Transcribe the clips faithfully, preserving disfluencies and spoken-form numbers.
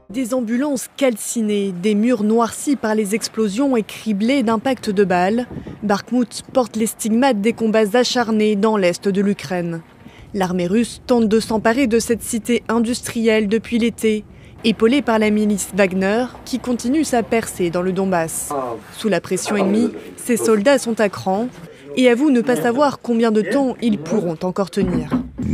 Des ambulances calcinées, des murs noircis par les explosions et criblés d'impacts de balles, Bakhmout porte les stigmates des combats acharnés dans l'est de l'Ukraine. L'armée russe tente de s'emparer de cette cité industrielle depuis l'été, épaulée par la milice Wagner qui continue sa percée dans le Donbass. Sous la pression ennemie, ses soldats sont à cran et avouent ne pas savoir combien de temps ils pourront encore tenir.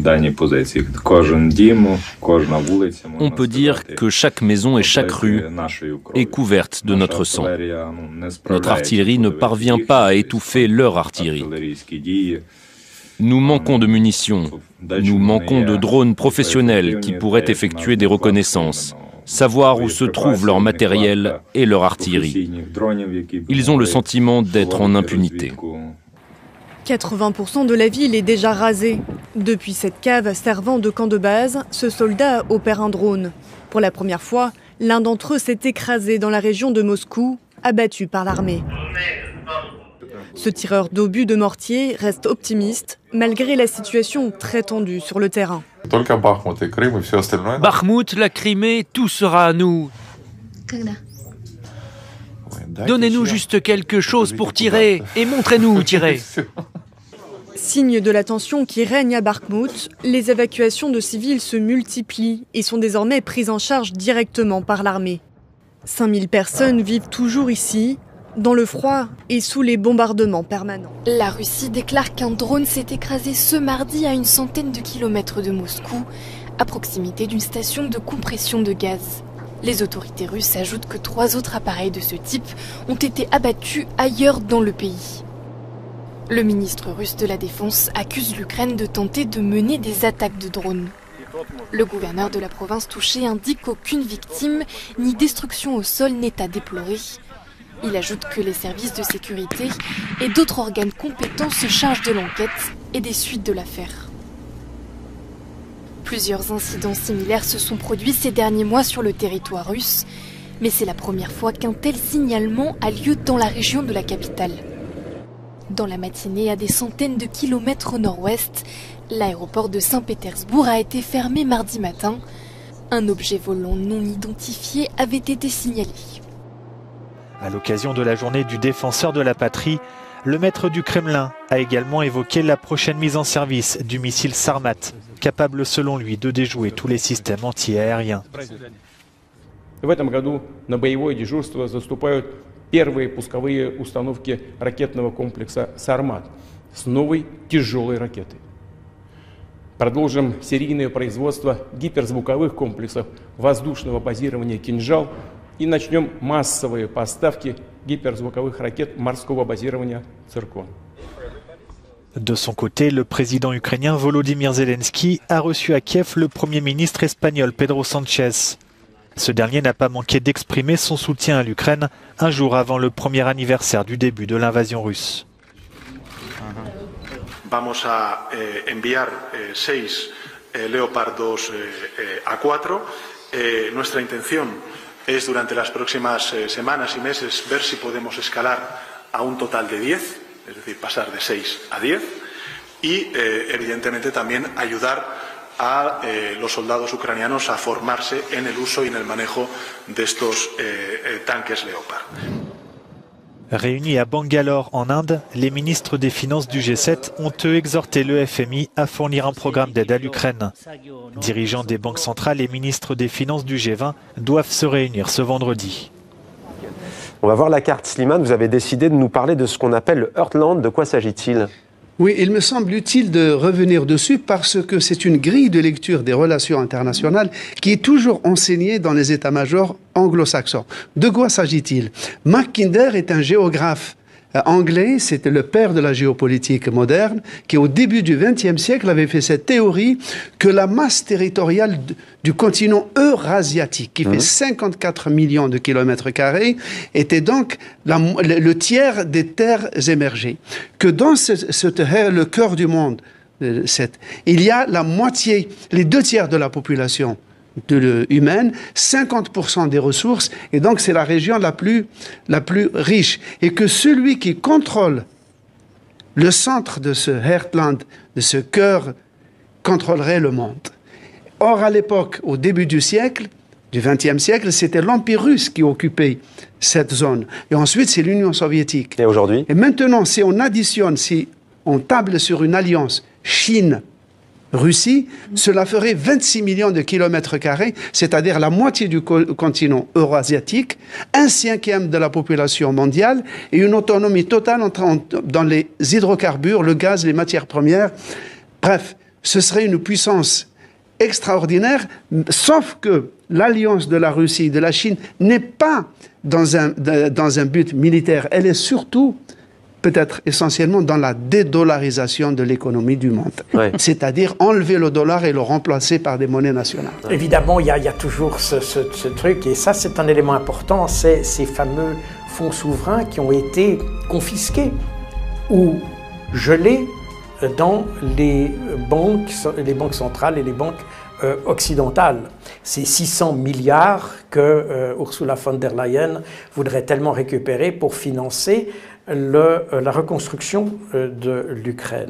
On peut dire que chaque maison et chaque rue est couverte de notre sang. Notre artillerie ne parvient pas à étouffer leur artillerie. Nous manquons de munitions, nous manquons de drones professionnels qui pourraient effectuer des reconnaissances, savoir où se trouve leur matériel et leur artillerie. Ils ont le sentiment d'être en impunité. quatre-vingts pour cent de la ville est déjà rasée. Depuis cette cave servant de camp de base, ce soldat opère un drone. Pour la première fois, l'un d'entre eux s'est écrasé dans la région de Moscou, abattu par l'armée. Ce tireur d'obus de mortier reste optimiste, malgré la situation très tendue sur le terrain. Bakhmout, la Crimée, tout sera à nous. Donnez-nous juste quelque chose pour tirer et montrez-nous où tirer. Signe de la tension qui règne à Bakhmout, les évacuations de civils se multiplient et sont désormais prises en charge directement par l'armée. cinq mille personnes vivent toujours ici, dans le froid et sous les bombardements permanents. La Russie déclare qu'un drone s'est écrasé ce mardi à une centaine de kilomètres de Moscou, à proximité d'une station de compression de gaz. Les autorités russes ajoutent que trois autres appareils de ce type ont été abattus ailleurs dans le pays. Le ministre russe de la Défense accuse l'Ukraine de tenter de mener des attaques de drones. Le gouverneur de la province touchée indique qu'aucune victime ni destruction au sol n'est à déplorer. Il ajoute que les services de sécurité et d'autres organes compétents se chargent de l'enquête et des suites de l'affaire. Plusieurs incidents similaires se sont produits ces derniers mois sur le territoire russe, mais c'est la première fois qu'un tel signalement a lieu dans la région de la capitale. Dans la matinée, à des centaines de kilomètres au nord-ouest, l'aéroport de Saint-Pétersbourg a été fermé mardi matin. Un objet volant non identifié avait été signalé. À l'occasion de la journée du défenseur de la patrie, le maître du Kremlin a également évoqué la prochaine mise en service du missile Sarmat, capable selon lui de déjouer tous les systèmes anti-aériens. В этом году на боевое дежурство заступают первые пусковые установки ракетного комплекса «Сармат» с новой тяжелой ракетой. Продолжим серийное производство гиперзвуковых комплексов воздушного базирования «Кинжал» и начнем массовые поставки гиперзвуковых ракет морского базирования «Циркон». De son côté, le président ukrainien Volodymyr Zelensky a reçu à Kiev le premier ministre espagnol Pedro Sánchez. Ce dernier n'a pas manqué d'exprimer son soutien à l'Ukraine un jour avant le premier anniversaire du début de l'invasion russe. Vamos a eh, enviar eh, seis eh, Leopardos eh, A cuatro. Eh, nuestra intención es durante las próximas eh, semanas y meses ver si podemos escalar a un total de diez, es decir, pasar de seis a diez y eh, evidentemente también ayudar a eh, los soldados ucranianos a formarse en el uso y en el manejo de estos eh, eh, tanques Leopard. Réunis à Bangalore en Inde, les ministres des Finances du G sept ont eux exhorté le F M I à fournir un programme d'aide à l'Ukraine. Dirigeants des banques centrales et ministres des Finances du G vingt doivent se réunir ce vendredi. On va voir la carte. Slimane, vous avez décidé de nous parler de ce qu'on appelle le Heartland. De quoi s'agit-il ? Oui, il me semble utile de revenir dessus parce que c'est une grille de lecture des relations internationales qui est toujours enseignée dans les états-majors anglo-saxons. De quoi s'agit-il ? Mackinder est un géographe anglais, c'était le père de la géopolitique moderne, qui au début du vingtième siècle avait fait cette théorie que la masse territoriale du continent eurasiatique, qui fait cinquante-quatre millions de kilomètres carrés, était donc la, le, le tiers des terres émergées. Que dans ce, ce terre, le cœur du monde, cette, il y a la moitié, les deux tiers de la population de le, humaine, cinquante pour cent des ressources, et donc c'est la région la plus, la plus riche. Et que celui qui contrôle le centre de ce Heartland, de ce cœur, contrôlerait le monde. Or, à l'époque, au début du siècle, du vingtième siècle, c'était l'Empire russe qui occupait cette zone. Et ensuite, c'est l'Union soviétique. Et aujourd'hui? Et maintenant, si on additionne, si on table sur une alliance Chine-Russie, cela ferait vingt-six millions de kilomètres carrés, c'est-à-dire la moitié du co continent euro-asiatique, un cinquième de la population mondiale et une autonomie totale entre, dans les hydrocarbures, le gaz, les matières premières. Bref, ce serait une puissance extraordinaire, sauf que l'alliance de la Russie et de la Chine n'est pas dans un, de, dans un but militaire. Elle est surtout, peut-être essentiellement, dans la dédollarisation de l'économie du monde. Ouais. C'est-à-dire enlever le dollar et le remplacer par des monnaies nationales. Évidemment, il y, y a toujours ce, ce, ce truc, et ça c'est un élément important, c'est ces fameux fonds souverains qui ont été confisqués ou gelés dans les banques, les banques centrales et les banques euh, occidentales. C'est six cents milliards que euh, Ursula von der Leyen voudrait tellement récupérer pour financer le, euh, la reconstruction euh, de l'Ukraine.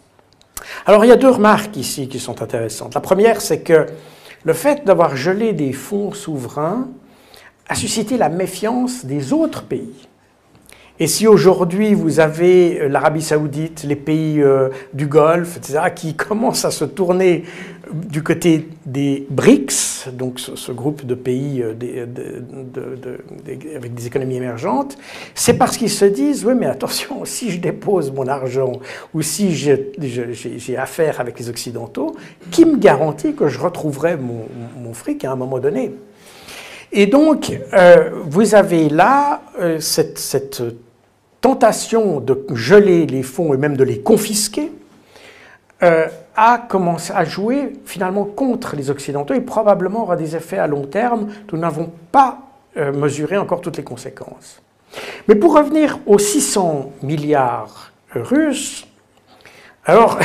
Alors il y a deux remarques ici qui sont intéressantes. La première, c'est que le fait d'avoir gelé des fonds souverains a suscité la méfiance des autres pays. Et si aujourd'hui vous avez l'Arabie Saoudite, les pays euh, du Golfe, et cetera, qui commencent à se tourner du côté des BRICS, donc ce, ce groupe de pays euh, de, de, de, de, de, avec des économies émergentes, c'est parce qu'ils se disent, oui mais attention, si je dépose mon argent ou si j'ai affaire avec les Occidentaux, qui me garantit que je retrouverai mon, mon fric à un moment donné? Et donc, euh, vous avez là euh, cette, cette tentation de geler les fonds et même de les confisquer euh, a commencé à jouer finalement contre les Occidentaux et probablement aura des effets à long terme dont nous n'avons pas euh, mesuré encore toutes les conséquences. Mais pour revenir aux six cents milliards russes, alors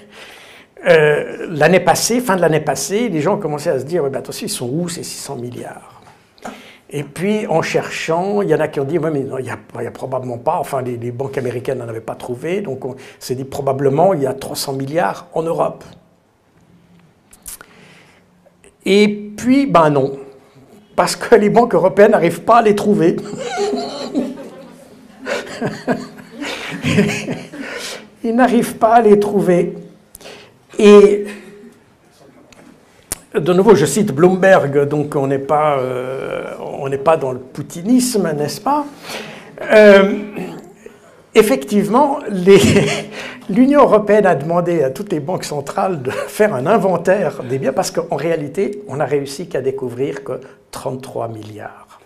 euh, l'année passée, fin de l'année passée, les gens commençaient à se dire, ouais, ben, attention, ils sont où ces six cents milliards? Et puis, en cherchant, il y en a qui ont dit, ouais, mais il n'y a, a probablement pas, enfin, les, les banques américaines n'en avaient pas trouvé, donc on s'est dit, probablement, il y a trois cents milliards en Europe. Et puis, ben non, parce que les banques européennes n'arrivent pas à les trouver. Ils n'arrivent pas à les trouver. Et... de nouveau, je cite Bloomberg, donc on n'est pas, euh, on n'est pas dans le poutinisme, n'est-ce pas? euh, Effectivement, l'Union européenne a demandé à toutes les banques centrales de faire un inventaire des biens, parce qu'en réalité, on n'a réussi qu'à découvrir que trente-trois milliards.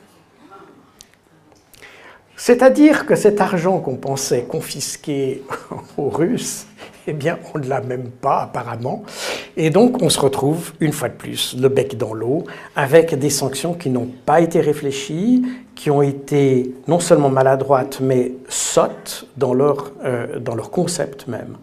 C'est-à-dire que cet argent qu'on pensait confisqué aux Russes, eh bien, on ne l'a même pas, apparemment. Et donc, on se retrouve, une fois de plus, le bec dans l'eau, avec des sanctions qui n'ont pas été réfléchies, qui ont été non seulement maladroites, mais sottes dans leur, euh, dans leur concept même.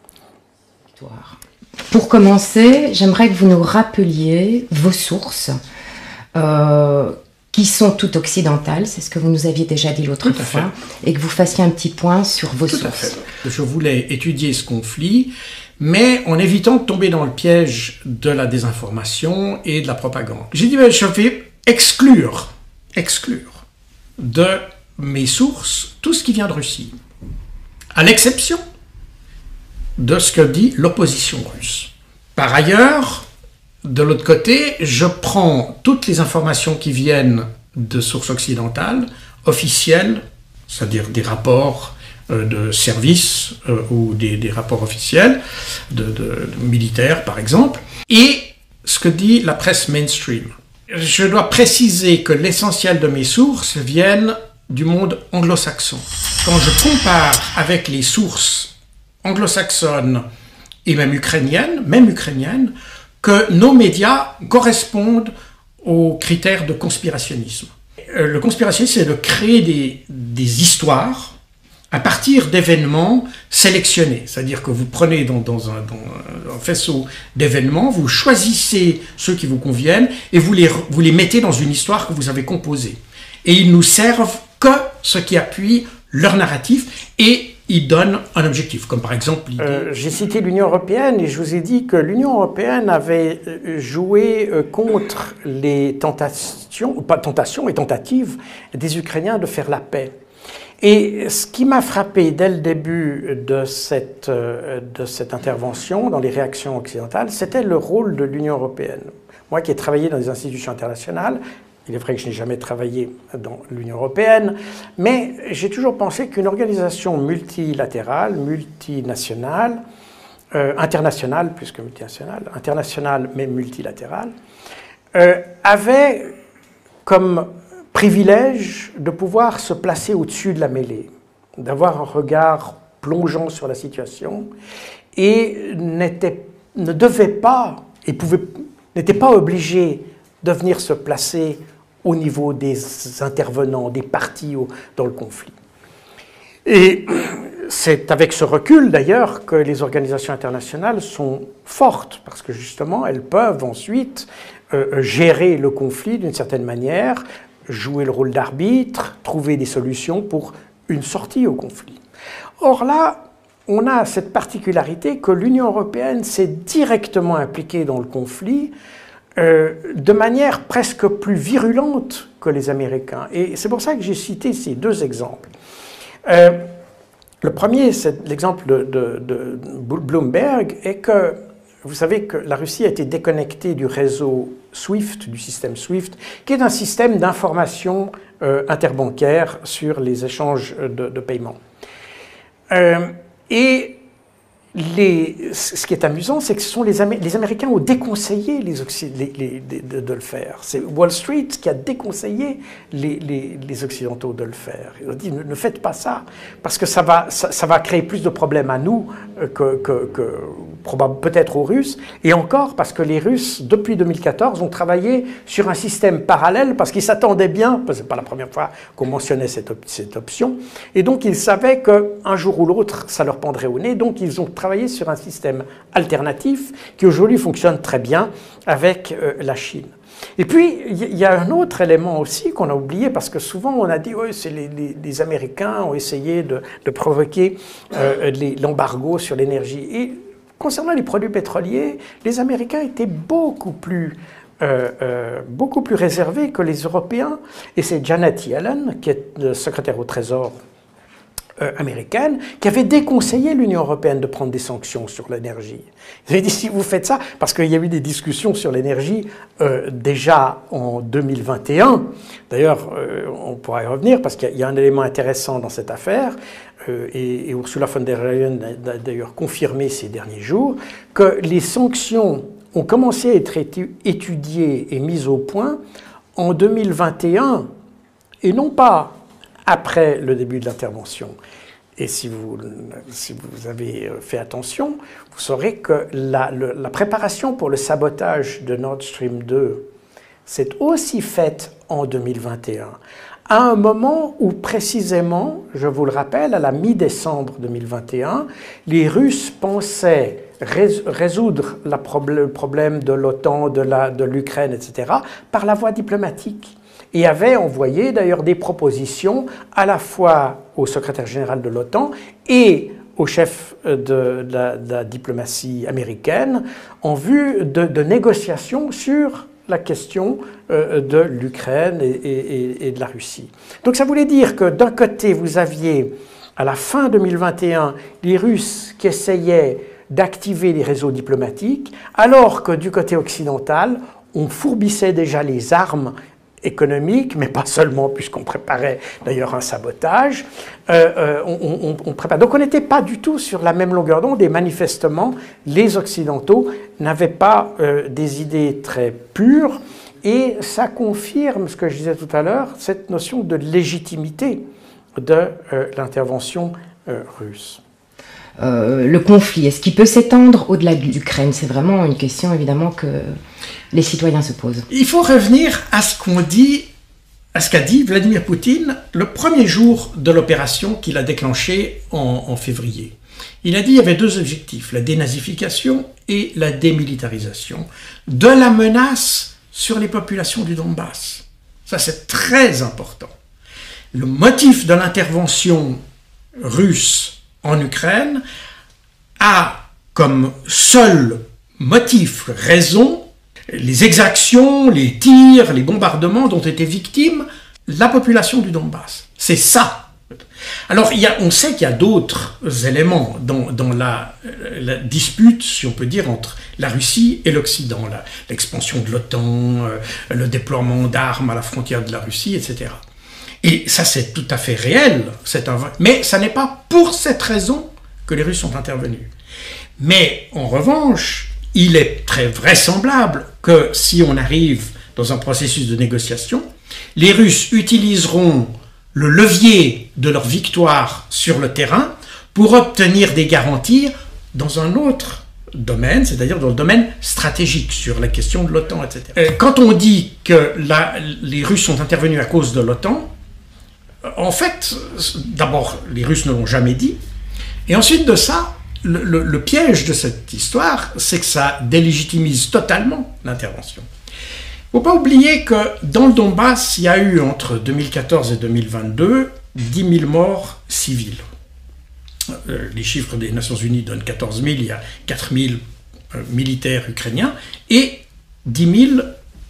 Pour commencer, j'aimerais que vous nous rappeliez vos sources, euh, qui sont toutes occidentales, c'est ce que vous nous aviez déjà dit l'autre fois, et que vous fassiez un petit point sur vos Tout sources. À fait. Je voulais étudier ce conflit, mais en évitant de tomber dans le piège de la désinformation et de la propagande. J'ai dit, ben, je vais exclure, exclure de mes sources tout ce qui vient de Russie, à l'exception de ce que dit l'opposition russe. Par ailleurs, de l'autre côté, je prends toutes les informations qui viennent de sources occidentales, officielles, c'est-à-dire des rapports euh, de services euh, ou des, des rapports officiels, de, de, de militaires par exemple, et ce que dit la presse mainstream. Je dois préciser que l'essentiel de mes sources viennent du monde anglo-saxon. Quand je compare avec les sources anglo-saxonnes et même ukrainiennes, même ukrainiennes, que nos médias correspondent aux critères de conspirationnisme. Le conspirationnisme, c'est de créer des, des histoires à partir d'événements sélectionnés. C'est-à-dire que vous prenez dans, dans, un, dans un faisceau d'événements, vous choisissez ceux qui vous conviennent et vous les, vous les mettez dans une histoire que vous avez composée. Et ils nous servent que ce qui appuie leur narratif et ils donnent un objectif, comme par exemple l'idée... Euh, J'ai cité l'Union européenne et je vous ai dit que l'Union européenne avait joué contre les tentations, pas tentations, mais tentatives des Ukrainiens de faire la paix. Et ce qui m'a frappé dès le début de cette, de cette intervention, dans les réactions occidentales, c'était le rôle de l'Union européenne. Moi qui ai travaillé dans les institutions internationales, il est vrai que je n'ai jamais travaillé dans l'Union européenne, mais j'ai toujours pensé qu'une organisation multilatérale, multinationale, euh, internationale plus que multinationale, internationale mais multilatérale, euh, avait comme privilège de pouvoir se placer au-dessus de la mêlée, d'avoir un regard plongeant sur la situation et n'était, ne devait pas et pouvait, n'était pas obligé de venir se placer au niveau des intervenants, des parties au, dans le conflit. Et c'est avec ce recul, d'ailleurs, que les organisations internationales sont fortes, parce que justement, elles peuvent ensuite euh, gérer le conflit d'une certaine manière, jouer le rôle d'arbitre, trouver des solutions pour une sortie au conflit. Or là, on a cette particularité que l'Union européenne s'est directement impliquée dans le conflit, Euh, de manière presque plus virulente que les Américains. Et c'est pour ça que j'ai cité ces deux exemples. Euh, le premier, c'est l'exemple de, de, de Bloomberg, est que vous savez que la Russie a été déconnectée du réseau SWIFT, du système SWIFT, qui est un système d'information euh, interbancaire sur les échanges de, de paiement. Euh, et Les, ce qui est amusant, c'est que ce sont les, Amé les Américains ont déconseillé les les, les, de, de le faire. C'est Wall Street qui a déconseillé les, les, les Occidentaux de le faire. Ils ont dit ne, ne faites pas ça, parce que ça va, ça, ça va créer plus de problèmes à nous que, que, que peut-être aux Russes, et encore parce que les Russes, depuis deux mille quatorze, ont travaillé sur un système parallèle, parce qu'ils s'attendaient bien, parce que ce n'est pas la première fois qu'on mentionnait cette, op cette option, et donc ils savaient qu'un jour ou l'autre, ça leur pendrait au nez, donc ils ont travailler sur un système alternatif qui aujourd'hui fonctionne très bien avec euh, la Chine. Et puis, il y a un autre élément aussi qu'on a oublié, parce que souvent on a dit oui, c'est les, les, les Américains ont essayé de, de provoquer euh, l'embargo sur l'énergie. Et concernant les produits pétroliers, les Américains étaient beaucoup plus Euh, euh, beaucoup plus réservés que les Européens. Et c'est Janet Yellen, qui est le secrétaire au Trésor euh, américaine, qui avait déconseillé l'Union européenne de prendre des sanctions sur l'énergie. Ils avaient dit, si vous faites ça, parce qu'il y a eu des discussions sur l'énergie euh, déjà en deux mille vingt et un, d'ailleurs, euh, on pourra y revenir, parce qu'il y a un élément intéressant dans cette affaire, euh, et, et Ursula von der Leyen a d'ailleurs confirmé ces derniers jours, que les sanctions ont commencé à être étudiées et mises au point en deux mille vingt et un, et non pas après le début de l'intervention. Et si vous, si vous avez fait attention, vous saurez que la, le, la préparation pour le sabotage de Nord Stream deux s'est aussi faite en deux mille vingt et un, à un moment où précisément, je vous le rappelle, à la mi-décembre deux mille vingt et un, les Russes pensaient résoudre la problème, le problème de l'OTAN, de l'Ukraine, et cetera, par la voie diplomatique. Et avait envoyé d'ailleurs des propositions à la fois au secrétaire général de l'OTAN et au chef de, de, la, de la diplomatie américaine en vue de, de négociations sur la question euh, de l'Ukraine et, et, et de la Russie. Donc ça voulait dire que d'un côté, vous aviez, à la fin deux mille vingt et un, les Russes qui essayaient d'activer les réseaux diplomatiques, alors que du côté occidental, on fourbissait déjà les armes économiques, mais pas seulement, puisqu'on préparait d'ailleurs un sabotage. Euh, euh, on, on, on prépare. Donc on n'était pas du tout sur la même longueur d'onde, et manifestement, les Occidentaux n'avaient pas euh, des idées très pures, et ça confirme ce que je disais tout à l'heure, cette notion de légitimité de euh, l'intervention euh, russe. Euh, le conflit, est-ce qu'il peut s'étendre au-delà de l'Ukraine? C'est vraiment une question, évidemment, que les citoyens se posent. Il faut revenir à ce qu'on dit, à ce qu'a dit Vladimir Poutine le premier jour de l'opération qu'il a déclenchée en, en février. Il a dit qu'il y avait deux objectifs, la dénazification et la démilitarisation de la menace sur les populations du Donbass. Ça, c'est très important. Le motif de l'intervention russe en Ukraine a comme seul motif, raison, les exactions, les tirs, les bombardements dont était victime la population du Donbass. C'est ça. Alors, il y a, on sait qu'il y a d'autres éléments dans, dans la, la dispute, si on peut dire, entre la Russie et l'Occident. L'expansion de l'OTAN, euh, le déploiement d'armes à la frontière de la Russie, et cetera. Et ça, c'est tout à fait réel, un... mais ça n'est pas pour cette raison que les Russes sont intervenus. Mais, en revanche, il est très vraisemblable que si on arrive dans un processus de négociation, les Russes utiliseront le levier de leur victoire sur le terrain pour obtenir des garanties dans un autre domaine, c'est-à-dire dans le domaine stratégique, sur la question de l'OTAN, et cetera. Quand on dit que la, les Russes sont intervenus à cause de l'OTAN, en fait, d'abord, les Russes ne l'ont jamais dit, et ensuite de ça, le, le, le piège de cette histoire, c'est que ça délégitimise totalement l'intervention. Il ne faut pas oublier que dans le Donbass, il y a eu entre deux mille quatorze et deux mille vingt-deux dix mille morts civils. Euh, les chiffres des Nations Unies donnent quatorze mille, il y a quatre mille euh, militaires ukrainiens et dix mille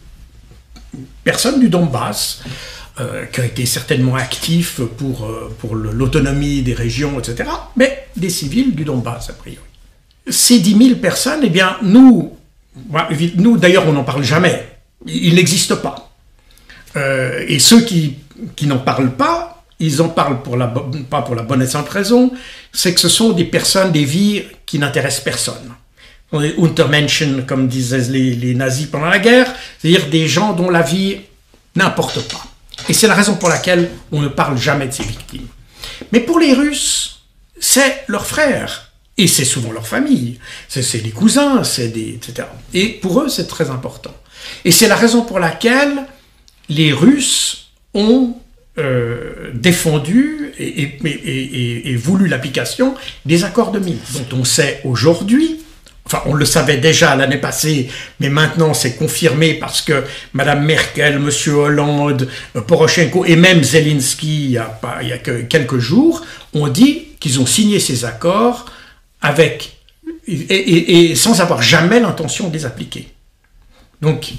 personnes du Donbass euh, qui ont été certainement actifs pour, euh, pour l'autonomie des régions, et cetera, mais des civils du Donbass, a priori. Ces dix mille personnes, eh bien, nous, nous d'ailleurs, on n'en parle jamais. Il n'existe pas. Euh, et ceux qui, qui n'en parlent pas, ils en parlent pour la, pas pour la bonne et simple raison, c'est que ce sont des personnes, des vies qui n'intéressent personne. Des Untermenschen, comme disaient les, les nazis pendant la guerre, c'est-à-dire des gens dont la vie n'importe pas. Et c'est la raison pour laquelle on ne parle jamais de ces victimes. Mais pour les Russes, c'est leurs frères. Et c'est souvent leur famille. C'est des cousins, c'est des, et cetera. Et pour eux, c'est très important. Et c'est la raison pour laquelle les Russes ont euh, défendu et, et, et, et, et voulu l'application des accords de Minsk, dont on sait aujourd'hui, enfin on le savait déjà l'année passée, mais maintenant c'est confirmé parce que Madame Merkel, Monsieur Hollande, Poroshenko et même Zelensky, il y a, pas, il y a que quelques jours, ont dit qu'ils ont signé ces accords avec, et, et, et sans avoir jamais l'intention de les appliquer. Donc,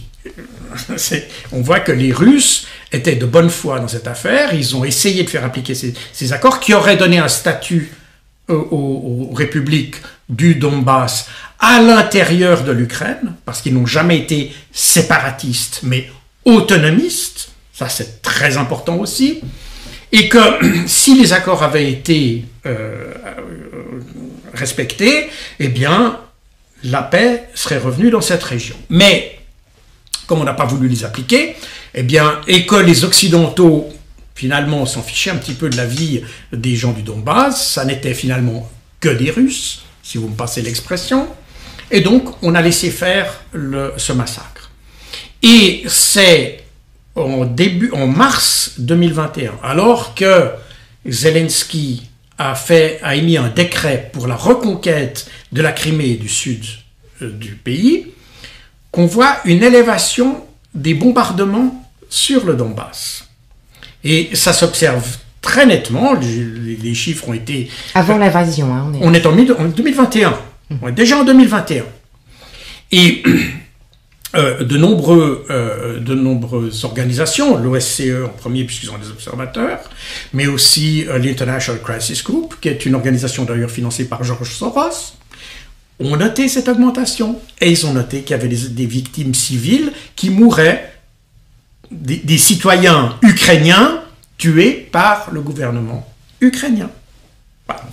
on voit que les Russes étaient de bonne foi dans cette affaire. Ils ont essayé de faire appliquer ces, ces accords qui auraient donné un statut aux, aux, aux républiques du Donbass à l'intérieur de l'Ukraine, parce qu'ils n'ont jamais été séparatistes, mais autonomistes. Ça, c'est très important aussi. Et que si les accords avaient été euh, respectés, eh bien, la paix serait revenue dans cette région. Mais comme on n'a pas voulu les appliquer, eh bien, et que les Occidentaux, finalement, s'en fichaient un petit peu de la vie des gens du Donbass, ça n'était finalement que des Russes, si vous me passez l'expression, et donc on a laissé faire le, ce massacre. Et c'est en, début, en mars deux mille vingt et un, alors que Zelensky a, fait, a émis un décret pour la reconquête de la Crimée et du sud euh, du pays, qu'on voit une élévation des bombardements sur le Donbass. Et ça s'observe très nettement, les, les chiffres ont été... Avant l'invasion, hein, on est... On est en, en deux mille vingt et un, mmh. On est déjà en deux mille vingt et un. Et euh, de, nombreux, euh, de nombreuses organisations, l'O S C E en premier puisqu'ils ont des observateurs, mais aussi euh, l'International Crisis Group, qui est une organisation d'ailleurs financée par George Soros, ont noté cette augmentation, et ils ont noté qu'il y avait des, des victimes civiles qui mouraient, des, des citoyens ukrainiens tués par le gouvernement ukrainien. Voilà.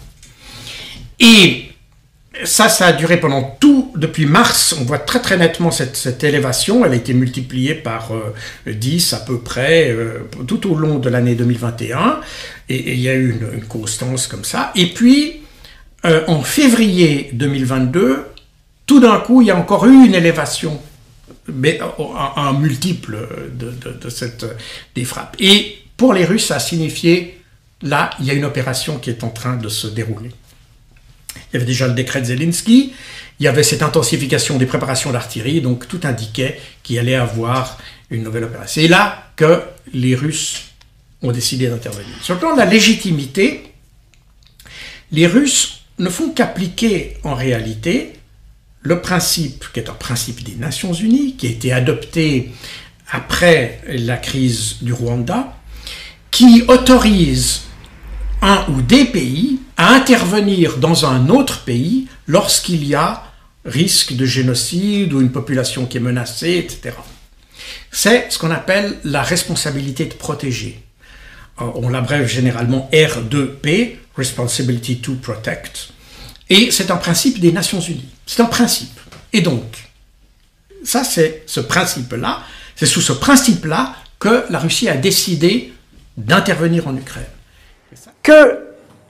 Et ça, ça a duré pendant tout, depuis mars, on voit très très nettement cette, cette élévation, elle a été multipliée par euh, dix à peu près, euh, tout au long de l'année deux mille vingt et un, et, et il y a eu une, une constance comme ça, et puis Euh, en février deux mille vingt-deux, tout d'un coup, il y a encore eu une élévation, mais un, un multiple de, de, de cette, des frappes. Et pour les Russes, ça a signifié, là, il y a une opération qui est en train de se dérouler. Il y avait déjà le décret de Zelensky, il y avait cette intensification des préparations d'artillerie, donc tout indiquait qu'il allait avoir une nouvelle opération. C'est là que les Russes ont décidé d'intervenir. Sur le plan de la légitimité, les Russes ne font qu'appliquer en réalité le principe, qui est un principe des Nations Unies, qui a été adopté après la crise du Rwanda, qui autorise un ou des pays à intervenir dans un autre pays lorsqu'il y a risque de génocide ou une population qui est menacée, et cetera. C'est ce qu'on appelle la responsabilité de protéger. On l'abrève généralement R deux P, Responsibility to Protect, et c'est un principe des Nations Unies. C'est un principe. Et donc, ça c'est ce principe-là, c'est sous ce principe-là que la Russie a décidé d'intervenir en Ukraine. Que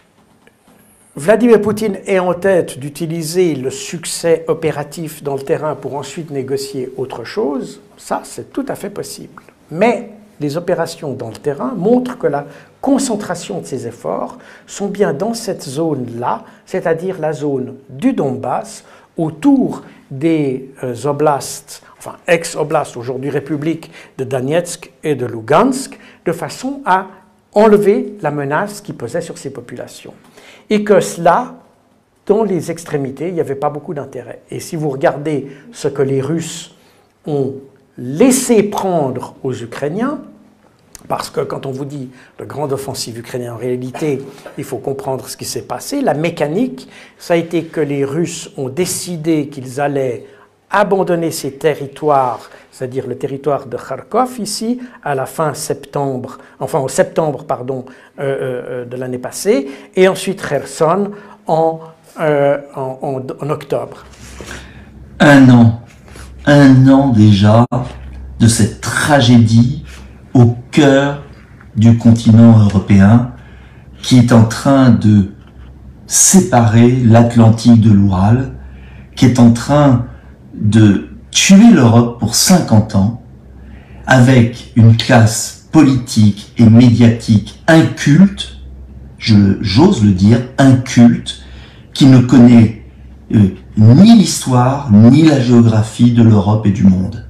Vladimir Poutine ait en tête d'utiliser le succès opératif dans le terrain pour ensuite négocier autre chose, ça c'est tout à fait possible. Mais les opérations dans le terrain montrent que la concentration de ces efforts sont bien dans cette zone-là, c'est-à-dire la zone du Donbass, autour des euh, oblasts, enfin ex-oblasts, aujourd'hui républiques de Donetsk et de Lugansk, de façon à enlever la menace qui pesait sur ces populations. Et que cela, dans les extrémités, il n'y avait pas beaucoup d'intérêt. Et si vous regardez ce que les Russes ont laissé prendre aux Ukrainiens, parce que quand on vous dit de grande offensive ukrainienne, en réalité, il faut comprendre ce qui s'est passé. La mécanique, ça a été que les Russes ont décidé qu'ils allaient abandonner ces territoires, c'est-à-dire le territoire de Kharkov ici, à la fin septembre, enfin au septembre, pardon, euh, euh, de l'année passée, et ensuite Kherson en, euh, en, en, en octobre. Un an, un an déjà de cette tragédie au cœur du continent européen qui est en train de séparer l'Atlantique de l'Oural, qui est en train de tuer l'Europe pour cinquante ans, avec une classe politique et médiatique inculte, j'ose le dire, inculte, qui ne connaît euh, ni l'histoire, ni la géographie de l'Europe et du monde,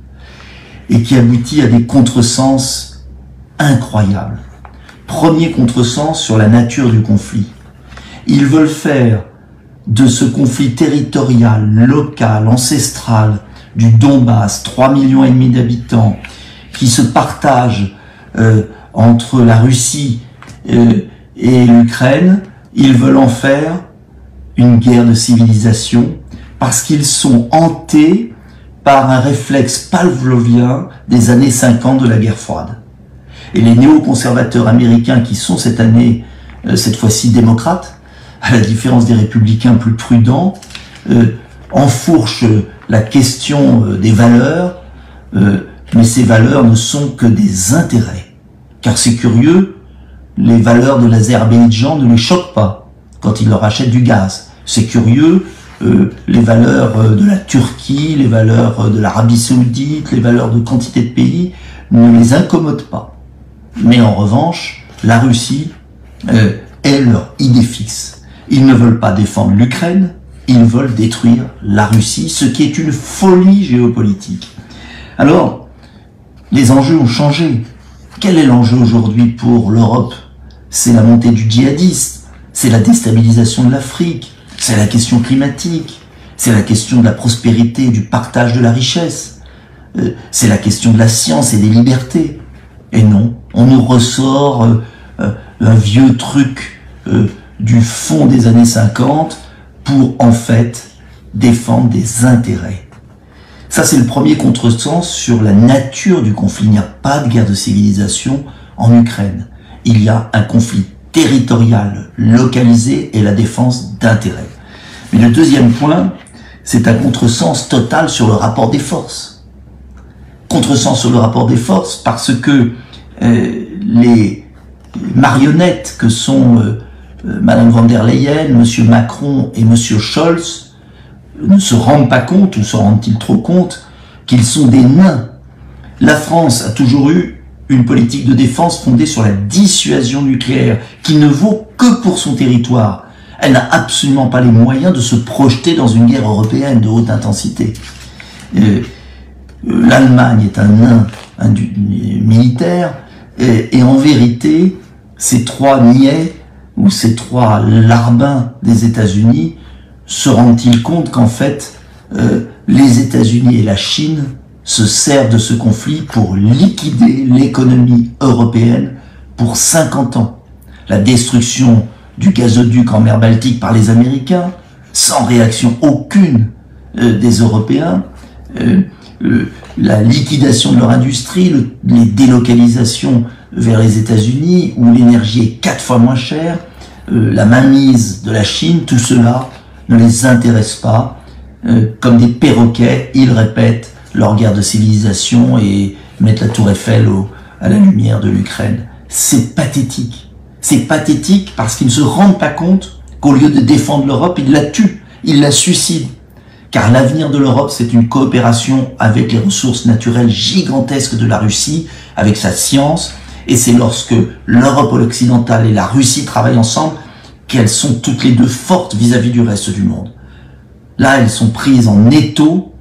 et qui aboutit à des contresens incroyables. Premier contresens sur la nature du conflit. Ils veulent faire de ce conflit territorial, local, ancestral, du Donbass, trois millions et demi d'habitants, qui se partagent euh, entre la Russie euh, et l'Ukraine, ils veulent en faire une guerre de civilisation, parce qu'ils sont hantés par un réflexe pavlovien des années cinquante de la guerre froide. Et les néoconservateurs américains qui sont cette année, euh, cette fois-ci démocrates, à la différence des républicains plus prudents, euh, enfourchent la question euh, des valeurs, euh, mais ces valeurs ne sont que des intérêts. Car c'est curieux, les valeurs de l'Azerbaïdjan ne les choquent pas quand ils leur achètent du gaz. C'est curieux, euh, les valeurs euh, de la Turquie, les valeurs euh, de l'Arabie Saoudite, les valeurs de quantité de pays ne les incommodent pas. Mais en revanche, la Russie euh, est leur idée fixe. Ils ne veulent pas défendre l'Ukraine, ils veulent détruire la Russie, ce qui est une folie géopolitique. Alors, les enjeux ont changé. Quel est l'enjeu aujourd'hui pour l'Europe? C'est la montée du djihadisme, c'est la déstabilisation de l'Afrique, c'est la question climatique, c'est la question de la prospérité et du partage de la richesse, euh, c'est la question de la science et des libertés. Et non, on nous ressort euh, euh, un vieux truc euh, du fond des années cinquante pour en fait défendre des intérêts. Ça c'est le premier contresens sur la nature du conflit. Il n'y a pas de guerre de civilisation en Ukraine. Il y a un conflit territorial, localisé et la défense d'intérêts. Mais le deuxième point, c'est un contresens total sur le rapport des forces. Contresens sur le rapport des forces parce que euh, les marionnettes que sont euh, euh, Madame von der Leyen, Monsieur Macron et Monsieur Scholz ne se rendent pas compte, ou se rendent-ils trop compte, qu'ils sont des nains. La France a toujours eu une politique de défense fondée sur la dissuasion nucléaire, qui ne vaut que pour son territoire. Elle n'a absolument pas les moyens de se projeter dans une guerre européenne de haute intensité. Euh, L'Allemagne est un nain un, du, militaire, et, et en vérité, ces trois niais ou ces trois larbins des États-Unis se rendent-ils compte qu'en fait, euh, les États-Unis et la Chine se servent de ce conflit pour liquider l'économie européenne pour cinquante ans. La destruction du gazoduc en mer Baltique par les Américains, sans réaction aucune euh, des Européens, euh, euh, la liquidation de leur industrie, le, les délocalisations vers les États-Unis, où l'énergie est quatre fois moins chère, euh, la mainmise de la Chine, tout cela ne les intéresse pas. Euh, comme des perroquets, ils répètent leur guerre de civilisation et mettent la tour Eiffel au, à la lumière de l'Ukraine. C'est pathétique. C'est pathétique parce qu'ils ne se rendent pas compte qu'au lieu de défendre l'Europe, ils la tuent, ils la suicident. Car l'avenir de l'Europe, c'est une coopération avec les ressources naturelles gigantesques de la Russie, avec sa science, et c'est lorsque l'Europe occidentale et la Russie travaillent ensemble qu'elles sont toutes les deux fortes vis-à-vis du reste du monde. Là, elles sont prises en étau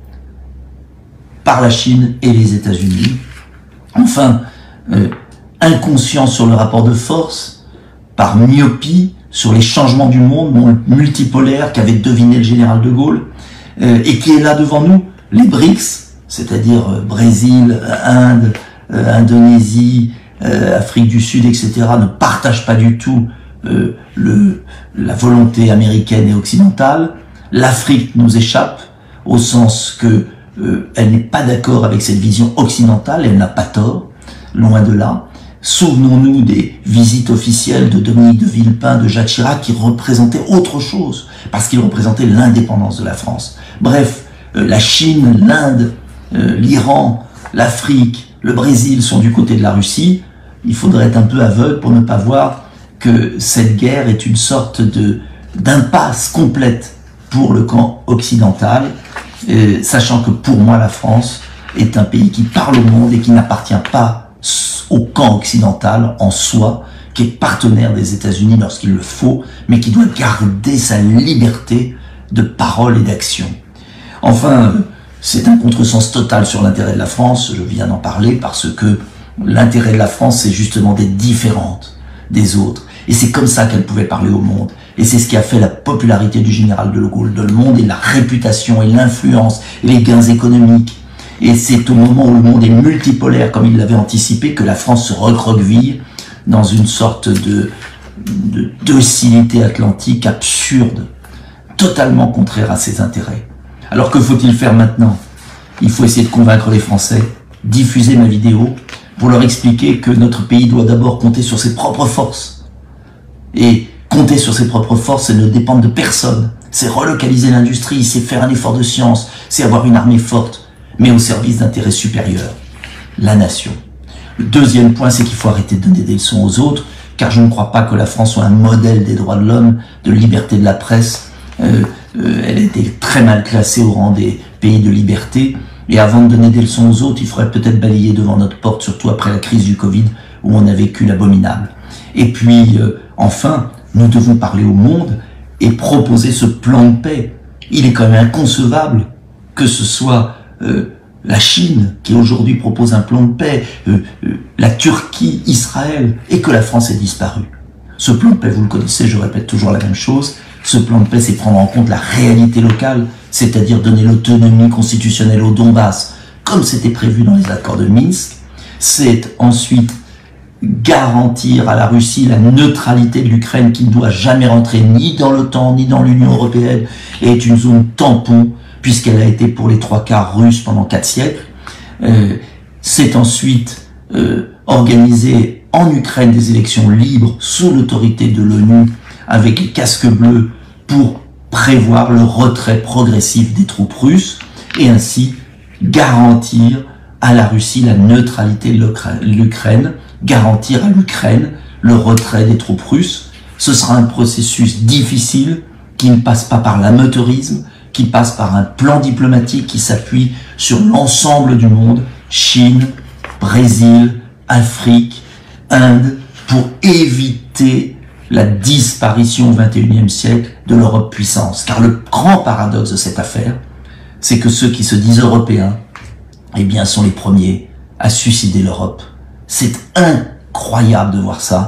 par la Chine et les États-Unis. Enfin, euh, inconscient sur le rapport de force, par myopie sur les changements du monde, monde multipolaire qu'avait deviné le général de Gaulle, euh, et qui est là devant nous, les BRICS, c'est-à-dire euh, Brésil, Inde, euh, Indonésie, euh, Afrique du Sud, et cetera, ne partagent pas du tout euh, le, la volonté américaine et occidentale. L'Afrique nous échappe, au sens que euh, elle n'est pas d'accord avec cette vision occidentale, elle n'a pas tort, loin de là. Souvenons-nous des visites officielles de Dominique de Villepin, de Jacques Chirac, qui représentaient autre chose, parce qu'ils représentaient l'indépendance de la France. Bref, euh, la Chine, l'Inde, euh, l'Iran, l'Afrique, le Brésil sont du côté de la Russie. Il faudrait être un peu aveugle pour ne pas voir que cette guerre est une sorte de d'impasse complète pour le camp occidental, euh, sachant que pour moi la France est un pays qui parle au monde et qui n'appartient pas au camp occidental en soi, qui est partenaire des États-Unis lorsqu'il le faut, mais qui doit garder sa liberté de parole et d'action. Enfin, c'est un contresens total sur l'intérêt de la France, je viens d'en parler, parce que l'intérêt de la France, c'est justement d'être différente des autres. Et c'est comme ça qu'elle pouvait parler au monde. Et c'est ce qui a fait la popularité du général de Gaulle dans le monde, et la réputation, et l'influence, et les gains économiques. Et c'est au moment où le monde est multipolaire, comme il l'avait anticipé, que la France se recroqueville dans une sorte de, de docilité atlantique absurde, totalement contraire à ses intérêts. Alors que faut-il faire maintenant? Il faut essayer de convaincre les Français, diffuser ma vidéo, pour leur expliquer que notre pays doit d'abord compter sur ses propres forces. Et compter sur ses propres forces, c'est ne dépendre de personne. C'est relocaliser l'industrie, c'est faire un effort de science, c'est avoir une armée forte, mais au service d'intérêts supérieurs, la nation. Le deuxième point, c'est qu'il faut arrêter de donner des leçons aux autres, car je ne crois pas que la France soit un modèle des droits de l'homme, de liberté de la presse. Euh, euh, elle a été très mal classée au rang des pays de liberté, et avant de donner des leçons aux autres, il faudrait peut-être balayer devant notre porte, surtout après la crise du Covid, où on a vécu l'abominable. Et puis, euh, enfin, nous devons parler au monde et proposer ce plan de paix. Il est quand même inconcevable que ce soit euh, la Chine qui aujourd'hui propose un plan de paix, euh, euh, la Turquie, Israël, et que la France ait disparu. Ce plan de paix, vous le connaissez, je répète toujours la même chose, ce plan de paix, c'est prendre en compte la réalité locale, c'est-à-dire donner l'autonomie constitutionnelle au Donbass, comme c'était prévu dans les accords de Minsk. C'est ensuite garantir à la Russie la neutralité de l'Ukraine, qui ne doit jamais rentrer ni dans l'OTAN ni dans l'Union européenne, et est une zone tampon, puisqu'elle a été pour les trois quarts russe pendant quatre siècles. Euh, c'est ensuite euh, organiser en Ukraine des élections libres sous l'autorité de l'ONU, avec les casques bleus, pour prévoir le retrait progressif des troupes russes, et ainsi garantir à la Russie la neutralité de l'Ukraine, garantir à l'Ukraine le retrait des troupes russes. Ce sera un processus difficile qui ne passe pas par l'amateurisme, qui passe par un plan diplomatique qui s'appuie sur l'ensemble du monde, Chine, Brésil, Afrique, Inde, pour éviter la disparition au vingt et unième siècle de l'Europe puissance. Car le grand paradoxe de cette affaire, c'est que ceux qui se disent européens, eh bien, sont les premiers à suicider l'Europe. C'est incroyable de voir ça.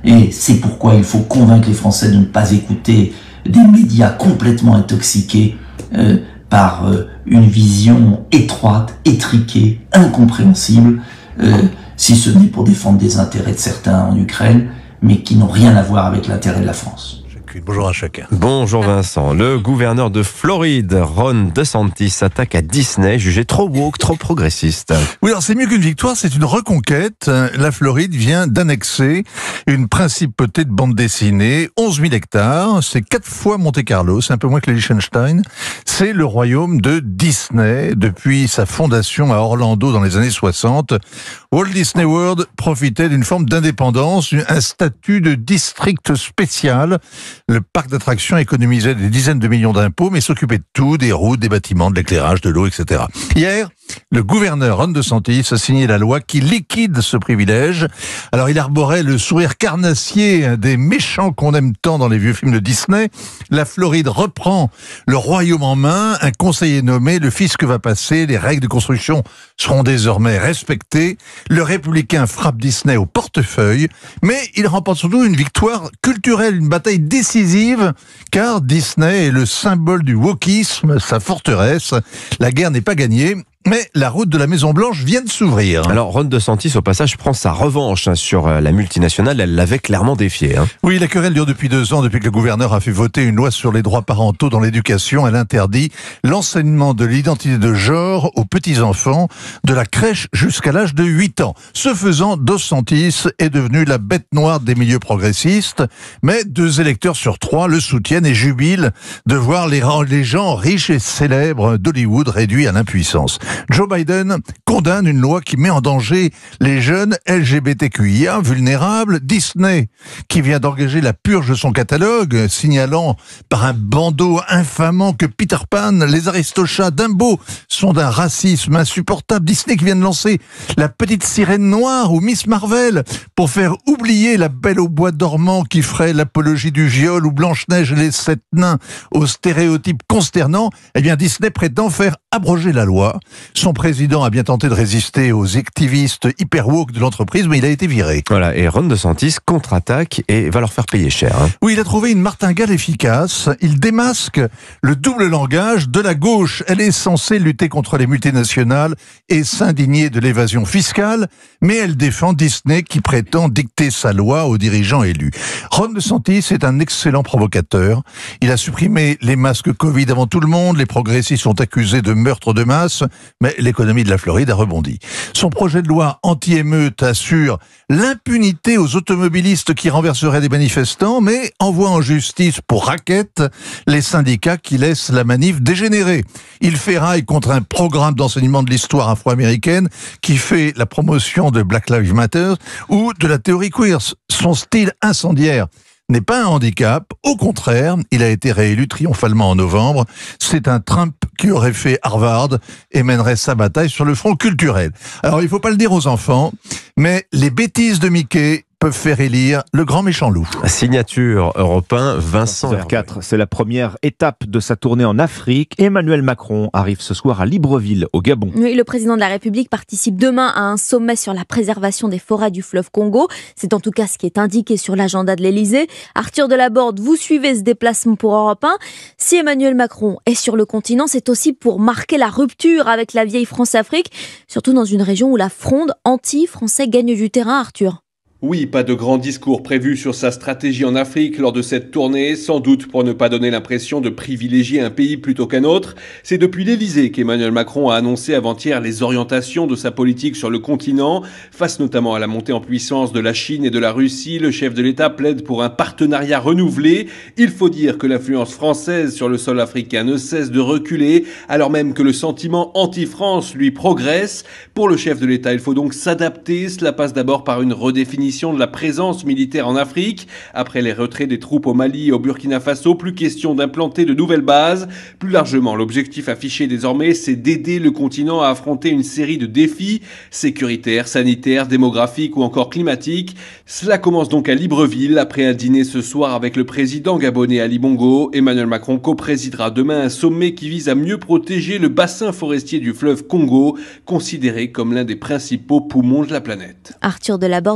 Et c'est pourquoi il faut convaincre les Français de ne pas écouter des médias complètement intoxiqués euh, par euh, une vision étroite, étriquée, incompréhensible, euh, si ce n'est pour défendre des intérêts de certains en Ukraine, mais qui n'ont rien à voir avec l'intérêt de la France. Bonjour à chacun. Bonjour Vincent. Le gouverneur de Floride, Ron DeSantis, s'attaque à Disney, jugé trop woke, trop progressiste. Oui, alors c'est mieux qu'une victoire, c'est une reconquête. La Floride vient d'annexer une principauté de bande dessinée, onze mille hectares, c'est quatre fois Monte-Carlo, c'est un peu moins que le Liechtenstein. C'est le royaume de Disney. Depuis sa fondation à Orlando dans les années soixante, Walt Disney World profitait d'une forme d'indépendance, un statut de district spécial. Le parc d'attractions économisait des dizaines de millions d'impôts, mais s'occupait de tout, des routes, des bâtiments, de l'éclairage, de l'eau, et cetera. Hier, le gouverneur Ron DeSantis a signé la loi qui liquide ce privilège. Alors, il arborait le sourire carnassier des méchants qu'on aime tant dans les vieux films de Disney. La Floride reprend le royaume en main, un conseil est nommé, le fisc va passer, les règles de construction seront désormais respectées. Le républicain frappe Disney au portefeuille, mais il remporte surtout une victoire culturelle, une bataille décisive, car Disney est le symbole du wokisme, sa forteresse. La guerre n'est pas gagnée. Mais la route de la Maison-Blanche vient de s'ouvrir. Alors Ron DeSantis, au passage, prend sa revanche sur la multinationale. Elle l'avait clairement défiée. Hein. Oui, la querelle dure depuis deux ans, depuis que le gouverneur a fait voter une loi sur les droits parentaux dans l'éducation. Elle interdit l'enseignement de l'identité de genre aux petits-enfants, de la crèche jusqu'à l'âge de huit ans. Ce faisant, DeSantis est devenu la bête noire des milieux progressistes. Mais deux électeurs sur trois le soutiennent et jubilent de voir les, les gens riches et célèbres d'Hollywood réduits à l'impuissance. Joe Biden condamne une loi qui met en danger les jeunes L G B T Q I A vulnérables. Disney, qui vient d'engager la purge de son catalogue, signalant par un bandeau infamant que Peter Pan, les Aristochats, Dumbo sont d'un racisme insupportable. Disney qui vient de lancer La Petite Sirène Noire ou Miss Marvel pour faire oublier La Belle au Bois dormant qui ferait l'apologie du viol ou Blanche-Neige et les Sept Nains aux stéréotypes consternants. Eh bien, Disney prétend faire abroger la loi. Son président a bien tenté de résister aux activistes hyper woke de l'entreprise, mais il a été viré. Voilà, et Ron DeSantis contre-attaque et va leur faire payer cher. Hein. Oui, il a trouvé une martingale efficace. Il démasque le double langage de la gauche. Elle est censée lutter contre les multinationales et s'indigner de l'évasion fiscale, mais elle défend Disney qui prétend dicter sa loi aux dirigeants élus. Ron DeSantis est un excellent provocateur. Il a supprimé les masques Covid avant tout le monde. Les progressistes sont accusés de meurtre de masse. Mais l'économie de la Floride a rebondi. Son projet de loi anti-émeute assure l'impunité aux automobilistes qui renverseraient des manifestants, mais envoie en justice pour racket les syndicats qui laissent la manif dégénérer. Il ferraille contre un programme d'enseignement de l'histoire afro-américaine qui fait la promotion de Black Lives Matter ou de la théorie queer. Son style incendiaire n'est pas un handicap, au contraire, il a été réélu triomphalement en novembre. C'est un Trump qui aurait fait Harvard et mènerait sa bataille sur le front culturel. Alors il ne faut pas le dire aux enfants, mais les bêtises de Mickey peuvent faire élire le grand méchant loup. Signature Europe un, Vincent heures quatre, c'est la première étape de sa tournée en Afrique. Emmanuel Macron arrive ce soir à Libreville, au Gabon. Oui, le président de la République participe demain à un sommet sur la préservation des forêts du fleuve Congo. C'est en tout cas ce qui est indiqué sur l'agenda de l'Elysée. Arthur Delaborde, vous suivez ce déplacement pour Europe un. Si Emmanuel Macron est sur le continent, c'est aussi pour marquer la rupture avec la vieille France-Afrique, surtout dans une région où la fronde anti-français gagne du terrain, Arthur. Oui, pas de grand discours prévu sur sa stratégie en Afrique lors de cette tournée, sans doute pour ne pas donner l'impression de privilégier un pays plutôt qu'un autre. C'est depuis l'Elysée qu'Emmanuel Macron a annoncé avant-hier les orientations de sa politique sur le continent. Face notamment à la montée en puissance de la Chine et de la Russie, le chef de l'État plaide pour un partenariat renouvelé. Il faut dire que l'influence française sur le sol africain ne cesse de reculer, alors même que le sentiment anti-France lui progresse. Pour le chef de l'État, il faut donc s'adapter. Cela passe d'abord par une redéfinition de la présence militaire en Afrique. Après les retraits des troupes au Mali et au Burkina Faso, plus question d'implanter de nouvelles bases. Plus largement, l'objectif affiché désormais, c'est d'aider le continent à affronter une série de défis sécuritaires, sanitaires, démographiques ou encore climatiques. Cela commence donc à Libreville. Après un dîner ce soir avec le président gabonais Ali Bongo, Emmanuel Macron co-présidera demain un sommet qui vise à mieux protéger le bassin forestier du fleuve Congo, considéré comme l'un des principaux poumons de la planète. Arthur Delaborde, envoyé spécial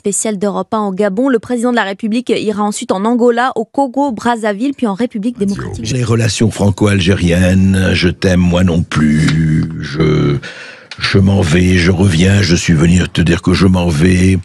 spécial d'Europe un au Gabon. Le président de la République ira ensuite en Angola, au Congo, Brazzaville, puis en République démocratique. Les relations franco-algériennes, je t'aime moi non plus, je... Je m'en vais, je reviens, je suis venu te dire que je m'en vais.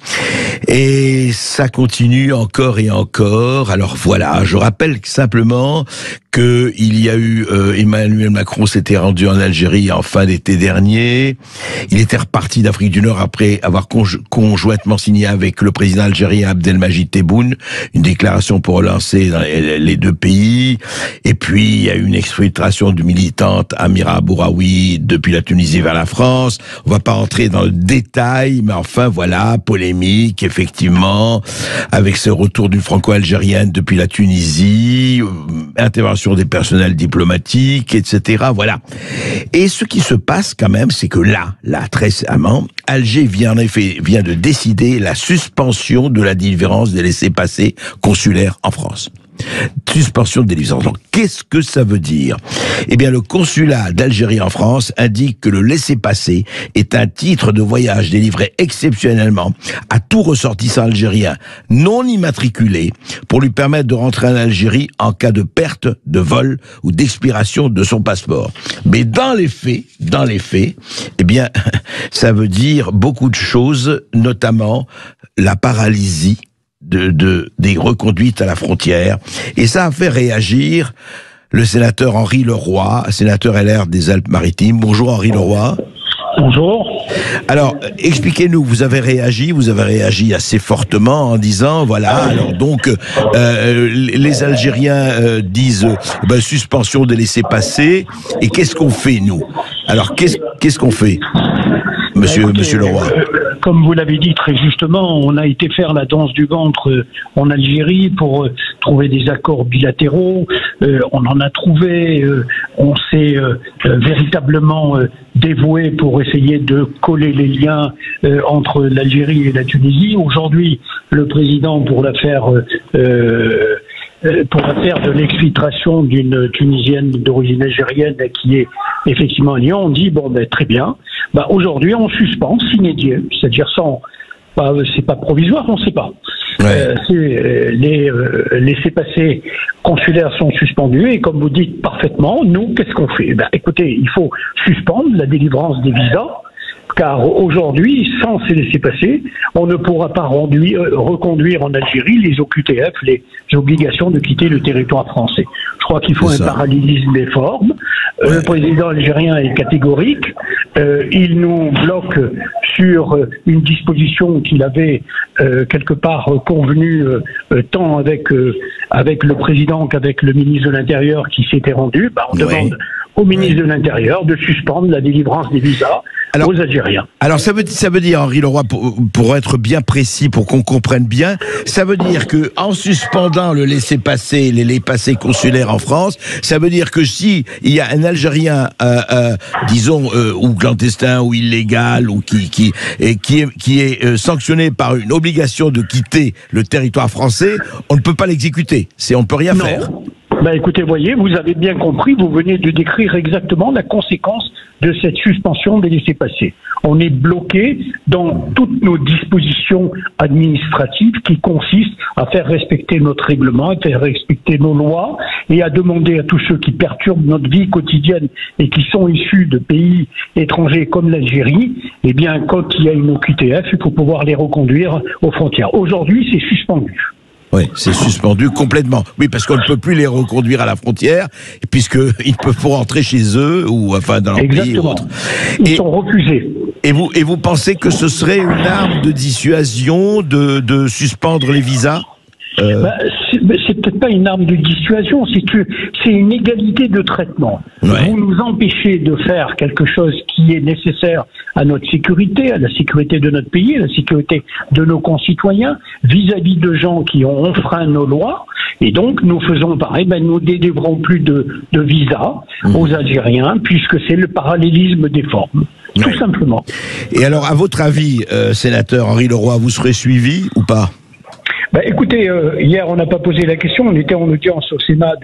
Et ça continue encore et encore. Alors voilà, je rappelle simplement que il y a eu euh, Emmanuel Macron s'était rendu en Algérie en fin d'été dernier. Il était reparti d'Afrique du Nord après avoir conj conjointement signé avec le président algérien Abdelmajid Tebboune une déclaration pour relancer dans les, les deux pays. Et puis il y a eu une exfiltration de militante Amira Bouraoui depuis la Tunisie vers la France. On va pas entrer dans le détail, mais enfin voilà, polémique effectivement avec ce retour d'une franco-algérienne depuis la Tunisie, euh, intervention des personnels diplomatiques, et cetera. Voilà. Et ce qui se passe quand même, c'est que là, là très récemment, Alger vient en effet vient de décider la suspension de la délivrance des laissez-passer consulaires en France. Suspension de délivrance. Donc, qu'est-ce que ça veut dire? Eh bien, le consulat d'Algérie en France indique que le laissez-passer est un titre de voyage délivré exceptionnellement à tout ressortissant algérien non immatriculé pour lui permettre de rentrer en Algérie en cas de perte, de vol ou d'expiration de son passeport. Mais dans les faits, dans les faits, eh bien, ça veut dire beaucoup de choses, notamment la paralysie De, de, des reconduites à la frontière. Et ça a fait réagir le sénateur Henri Leroy, sénateur L R des Alpes-Maritimes. Bonjour Henri Leroy. Bonjour. Alors, expliquez-nous, vous avez réagi, vous avez réagi assez fortement en disant, voilà, alors donc, euh, les Algériens euh, disent euh, ben, suspension des laissez-passer, et qu'est-ce qu'on fait, nous? Alors, qu'est-ce qu'est-ce qu'on fait, monsieur, Écoutez, monsieur Leroy? euh, Comme vous l'avez dit très justement, on a été faire la danse du ventre euh, en Algérie pour euh, trouver des accords bilatéraux. Euh, on en a trouvé. Euh, on s'est euh, euh, véritablement euh, dévoué pour essayer de coller les liens euh, entre l'Algérie et la Tunisie. Aujourd'hui, le président, pour la faire euh, euh, pour l'affaire de l'exfiltration d'une Tunisienne d'origine algérienne qui est effectivement à Lyon, on dit bon ben très bien. Bah aujourd'hui on suspend sine die, c'est-à-dire sans, bah, c'est pas provisoire, on ne sait pas. Ouais. Euh, euh, les euh, laissez-passer consulaires sont suspendus et comme vous dites parfaitement, nous qu'est-ce qu'on fait? Ben, écoutez, il faut suspendre la délivrance des visas. Car aujourd'hui, sans ces laissez-passer, on ne pourra pas renduire, reconduire en Algérie les O Q T F, les obligations de quitter le territoire français. Je crois qu'il faut un parallélisme des formes. Ouais. Le président algérien est catégorique. Euh, il nous bloque sur une disposition qu'il avait euh, quelque part convenue euh, tant avec, euh, avec le président qu'avec le ministre de l'Intérieur qui s'était rendu. Bah, on ouais. demande au ministre ouais. de l'Intérieur de suspendre la délivrance des visas alors, aux Algériens. Alors ça veut, ça veut dire, Henri Leroy, pour, pour être bien précis, pour qu'on comprenne bien, ça veut dire que en suspendant le laissez-passer, les laissez-passer consulaires en France, ça veut dire que si il y a un Algérien, euh, euh, disons, euh, ou clandestin, ou illégal, ou qui qui et qui est qui est euh, sanctionné par une obligation de quitter le territoire français, on ne peut pas l'exécuter. C'est on ne peut rien non. faire. Ben écoutez, voyez, vous avez bien compris, vous venez de décrire exactement la conséquence de cette suspension des laissez-passer. On est bloqué dans toutes nos dispositions administratives qui consistent à faire respecter notre règlement, à faire respecter nos lois et à demander à tous ceux qui perturbent notre vie quotidienne et qui sont issus de pays étrangers comme l'Algérie, eh bien, quand il y a une O Q T F, il faut pouvoir les reconduire aux frontières. Aujourd'hui, c'est suspendu. Oui, c'est suspendu complètement. Oui, parce qu'on ne peut plus les reconduire à la frontière, puisqu'ils peuvent rentrer chez eux, ou enfin dans leur pays ou autre. Ils et, sont refusés. Et vous, et vous pensez que ce serait une arme de dissuasion de, de suspendre les visas? Euh... Bah, c'est peut-être pas une arme de dissuasion, c'est que c'est une égalité de traitement. Ouais. Vous nous empêchez de faire quelque chose qui est nécessaire à notre sécurité, à la sécurité de notre pays, à la sécurité de nos concitoyens, vis-à-vis de gens qui ont enfreint nos lois. Et donc, nous faisons pareil, ben, nous ne délivrons plus de, de visas mmh. aux Algériens, puisque c'est le parallélisme des formes. Ouais. Tout simplement. Et alors, à votre avis, euh, sénateur Henri Leroy, vous serez suivi ou pas? Bah, écoutez, euh, hier on n'a pas posé la question, on était en audience au Sénat de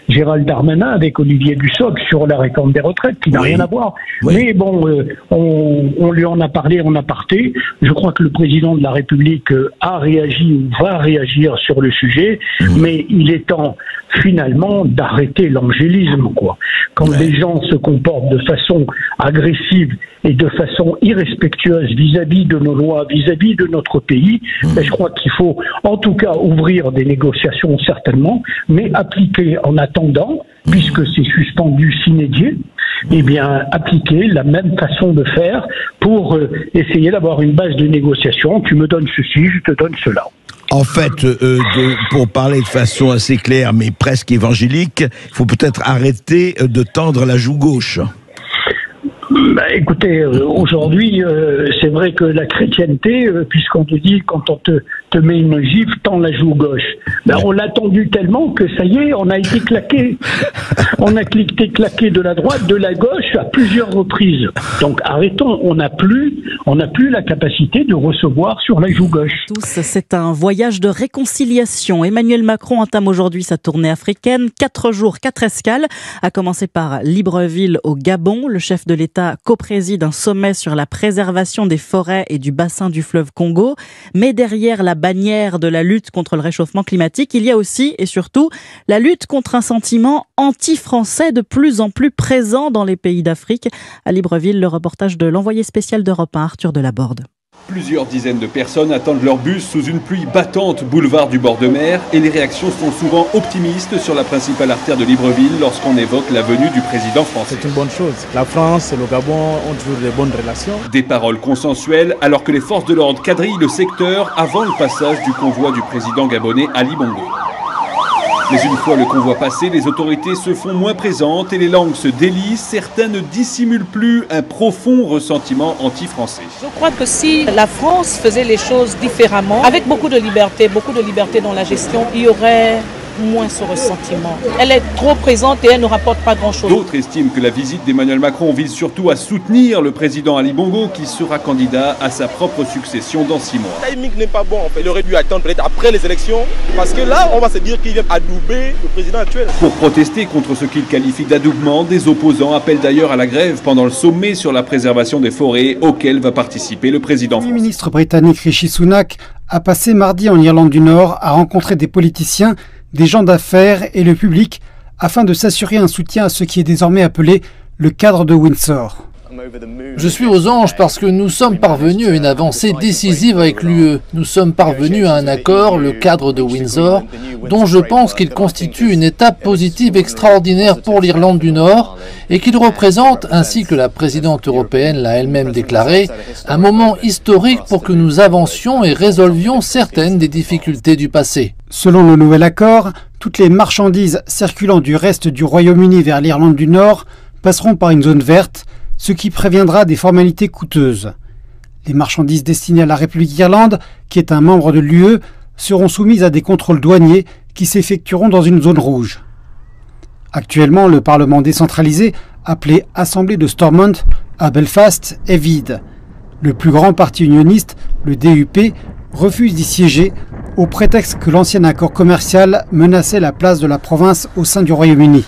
Gérald Darmanin avec Olivier Dussopt sur la réforme des retraites, qui n'a Oui. rien à voir. Oui. Mais bon, euh, on, on lui en a parlé en aparté. Je crois que le président de la République euh, a réagi ou va réagir sur le sujet, mmh. mais il est temps finalement d'arrêter l'angélisme, quoi. Quand ouais. des gens se comportent de façon agressive et de façon irrespectueuse vis-à-vis de nos lois, vis-à-vis de notre pays, mmh. ben, je crois qu'il faut en tout cas ouvrir des négociations certainement, mais appliquer en attendant, mmh. puisque c'est suspendu sine die, eh bien appliquer la même façon de faire pour euh, essayer d'avoir une base de négociation. Tu me donnes ceci, je te donne cela. En fait, euh, de, pour parler de façon assez claire, mais presque évangélique, il faut peut-être arrêter de tendre la joue gauche. Bah, écoutez, euh, aujourd'hui, euh, c'est vrai que la chrétienté, euh, puisqu'on te dit quand on te, te met une gifle, tend la joue gauche. Bah, on l'a tendu tellement que ça y est, on a été claqué. On a été claqué de la droite, de la gauche à plusieurs reprises. Donc arrêtons, on n'a plus, on n'a plus la capacité de recevoir sur la joue gauche. Tous, c'est un voyage de réconciliation. Emmanuel Macron entame aujourd'hui sa tournée africaine. Quatre jours, quatre escales, à commencer par Libreville au Gabon. Le chef de l'État co-préside un sommet sur la préservation des forêts et du bassin du fleuve Congo. Mais derrière la bannière de la lutte contre le réchauffement climatique, il y a aussi et surtout la lutte contre un sentiment anti-français de plus en plus présent dans les pays d'Afrique. À Libreville, le reportage de l'envoyé spécial d'Europe un, Arthur Delaborde. Plusieurs dizaines de personnes attendent leur bus sous une pluie battante boulevard du bord de mer et les réactions sont souvent optimistes sur la principale artère de Libreville lorsqu'on évoque la venue du président français. C'est une bonne chose. La France et le Gabon ont toujours de bonnes relations. Des paroles consensuelles alors que les forces de l'ordre quadrillent le secteur avant le passage du convoi du président gabonais Ali Bongo. Mais une fois le convoi passé, les autorités se font moins présentes et les langues se délient. Certains ne dissimulent plus un profond ressentiment anti-français. Je crois que si la France faisait les choses différemment, avec beaucoup de liberté, beaucoup de liberté dans la gestion, il y aurait moins ce ressentiment. Elle est trop présente et elle ne rapporte pas grand-chose. D'autres estiment que la visite d'Emmanuel Macron vise surtout à soutenir le président Ali Bongo qui sera candidat à sa propre succession dans six mois. Le timing n'est pas bon en fait. Il aurait dû attendre peut-être après les élections parce que là on va se dire qu'il vient adouber le président actuel. Pour protester contre ce qu'il qualifie d'adoubement, des opposants appellent d'ailleurs à la grève pendant le sommet sur la préservation des forêts auquel va participer le président français. Le ministre britannique Rishi Sunak a passé mardi en Irlande du Nord à rencontrer des politiciens, des gens d'affaires et le public afin de s'assurer un soutien à ce qui est désormais appelé le cadre de Windsor. Je suis aux anges parce que nous sommes parvenus à une avancée décisive avec l'U E. Nous sommes parvenus à un accord, le cadre de Windsor, dont je pense qu'il constitue une étape positive extraordinaire pour l'Irlande du Nord et qu'il représente, ainsi que la présidente européenne l'a elle-même déclaré, un moment historique pour que nous avancions et résolvions certaines des difficultés du passé. Selon le nouvel accord, toutes les marchandises circulant du reste du Royaume-Uni vers l'Irlande du Nord passeront par une zone verte, ce qui préviendra des formalités coûteuses. Les marchandises destinées à la République d'Irlande, qui est un membre de l'U E, seront soumises à des contrôles douaniers qui s'effectueront dans une zone rouge. Actuellement, le Parlement décentralisé, appelé Assemblée de Stormont à Belfast, est vide. Le plus grand parti unioniste, le D U P, refuse d'y siéger au prétexte que l'ancien accord commercial menaçait la place de la province au sein du Royaume-Uni.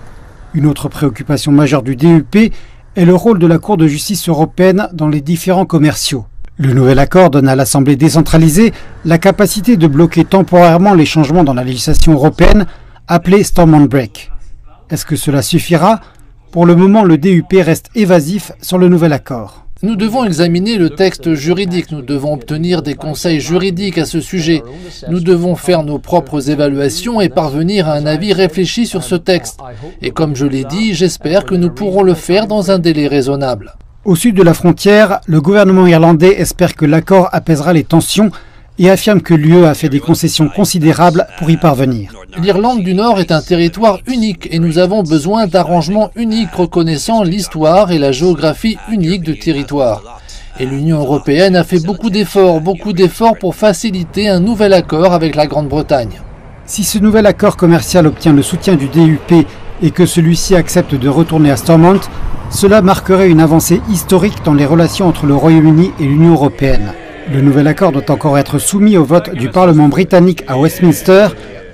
Une autre préoccupation majeure du D U P est le rôle de la Cour de justice européenne dans les différends commerciaux. Le nouvel accord donne à l'Assemblée décentralisée la capacité de bloquer temporairement les changements dans la législation européenne appelée Stormont Break. Est-ce que cela suffira? Pour le moment, le D U P reste évasif sur le nouvel accord. Nous devons examiner le texte juridique, nous devons obtenir des conseils juridiques à ce sujet. Nous devons faire nos propres évaluations et parvenir à un avis réfléchi sur ce texte. Et comme je l'ai dit, j'espère que nous pourrons le faire dans un délai raisonnable. Au sud de la frontière, le gouvernement irlandais espère que l'accord apaisera les tensions et affirme que l'U E a fait des concessions considérables pour y parvenir. L'Irlande du Nord est un territoire unique et nous avons besoin d'arrangements uniques reconnaissant l'histoire et la géographie unique du territoire. Et l'Union européenne a fait beaucoup d'efforts, beaucoup d'efforts pour faciliter un nouvel accord avec la Grande-Bretagne. Si ce nouvel accord commercial obtient le soutien du D U P et que celui-ci accepte de retourner à Stormont, cela marquerait une avancée historique dans les relations entre le Royaume-Uni et l'Union européenne. Le nouvel accord doit encore être soumis au vote du Parlement britannique à Westminster,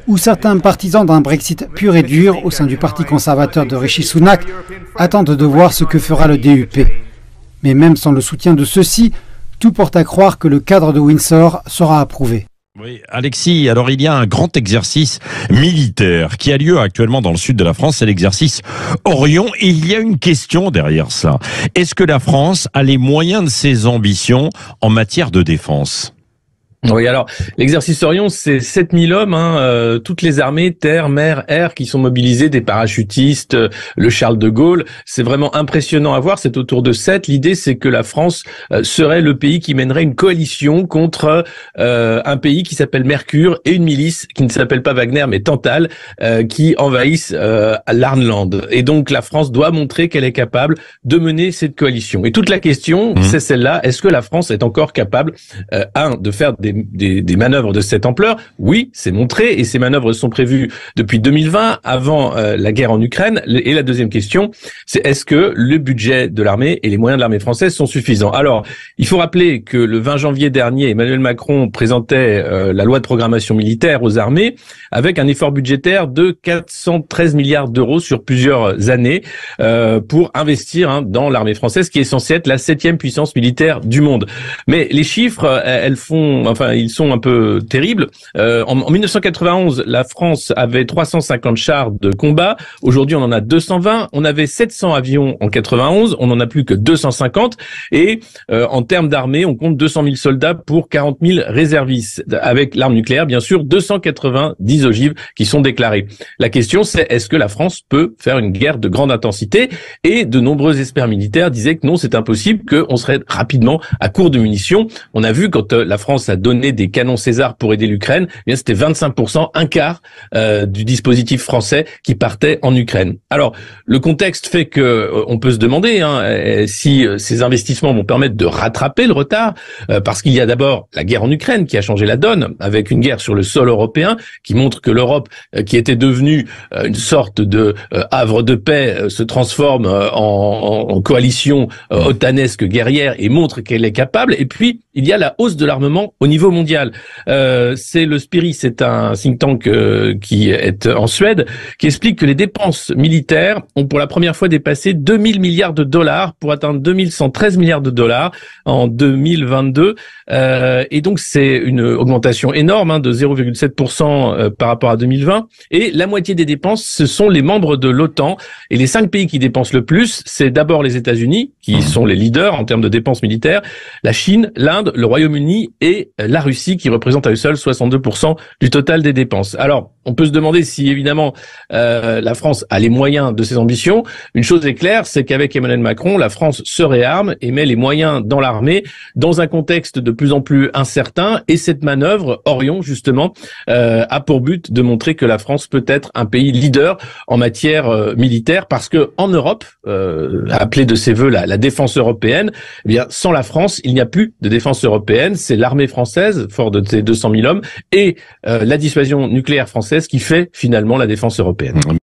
où certains partisans d'un Brexit pur et dur au sein du parti conservateur de Rishi Sunak attendent de voir ce que fera le D U P. Mais même sans le soutien de ceux-ci, tout porte à croire que le cadre de Windsor sera approuvé. Oui, Alexis, alors il y a un grand exercice militaire qui a lieu actuellement dans le sud de la France, c'est l'exercice Orion, et il y a une question derrière ça. Est-ce que la France a les moyens de ses ambitions en matière de défense ? Oui, alors l'exercice Orion, c'est sept mille hommes, hein, euh, toutes les armées, terre, mer, air, qui sont mobilisés, des parachutistes, euh, le Charles de Gaulle. C'est vraiment impressionnant à voir, c'est autour de sept. L'idée, c'est que la France euh, serait le pays qui mènerait une coalition contre euh, un pays qui s'appelle Mercure et une milice qui ne s'appelle pas Wagner, mais Tantale, euh, qui envahissent euh, l'Arnland. Et donc la France doit montrer qu'elle est capable de mener cette coalition. Et toute la question, mmh. c'est celle-là, est-ce que la France est encore capable, euh, un, de faire des Des, des, des manœuvres de cette ampleur? Oui, c'est montré, et ces manœuvres sont prévues depuis deux mille vingt, avant euh, la guerre en Ukraine. Et la deuxième question, c'est est-ce que le budget de l'armée et les moyens de l'armée française sont suffisants? Alors, il faut rappeler que le vingt janvier dernier, Emmanuel Macron présentait euh, la loi de programmation militaire aux armées avec un effort budgétaire de quatre cent treize milliards d'euros sur plusieurs années euh, pour investir hein, dans l'armée française, qui est censée être la septième puissance militaire du monde. Mais les chiffres, elles font... Enfin, Enfin, ils sont un peu terribles. Euh, en, en mille neuf cent quatre-vingt-onze, la France avait trois cent cinquante chars de combat. Aujourd'hui, on en a deux cent vingt. On avait sept cents avions en quatre-vingt-onze. On n'en a plus que deux cent cinquante. Et euh, en termes d'armée, on compte deux cent mille soldats pour quarante mille réservistes. Avec l'arme nucléaire, bien sûr, deux cent quatre-vingt-dix ogives qui sont déclarées. La question, c'est est-ce que la France peut faire une guerre de grande intensité? Et de nombreux experts militaires disaient que non, c'est impossible, qu'on serait rapidement à court de munitions. On a vu quand euh, la France a donné des canons César pour aider l'Ukraine, eh bien c'était vingt-cinq pour cent, un quart euh, du dispositif français qui partait en Ukraine. Alors, le contexte fait que euh, on peut se demander hein, si euh, ces investissements vont permettre de rattraper le retard, euh, parce qu'il y a d'abord la guerre en Ukraine qui a changé la donne, avec une guerre sur le sol européen qui montre que l'Europe, euh, qui était devenue euh, une sorte de euh, havre de paix, euh, se transforme euh, en, en, en coalition euh, otanesque guerrière et montre qu'elle est capable. Et puis, il y a la hausse de l'armement au niveau mondial. Euh, c'est le Spiri, c'est un think tank euh, qui est en Suède, qui explique que les dépenses militaires ont pour la première fois dépassé deux mille milliards de dollars pour atteindre deux mille cent treize milliards de dollars en deux mille vingt-deux. Euh, et donc, c'est une augmentation énorme hein, de zéro virgule sept pour cent euh, par rapport à deux mille vingt. Et la moitié des dépenses, ce sont les membres de l'OTAN. Et les cinq pays qui dépensent le plus, c'est d'abord les États-Unis, qui sont les leaders en termes de dépenses militaires, la Chine, l'Inde, le Royaume-Uni et la Russie, qui représente à eux seuls soixante-deux pour cent du total des dépenses. Alors, on peut se demander si, évidemment, euh, la France a les moyens de ses ambitions. Une chose est claire, c'est qu'avec Emmanuel Macron, la France se réarme et met les moyens dans l'armée dans un contexte de plus en plus incertain. Et cette manœuvre, Orion, justement, euh, a pour but de montrer que la France peut être un pays leader en matière euh, militaire, parce que en Europe, euh, appelée de ses voeux la, la défense européenne, eh bien, sans la France, il n'y a plus de défense européenne. C'est l'armée française, fort de ses deux cent mille hommes, et euh, la dissuasion nucléaire française qui fait finalement la défense européenne.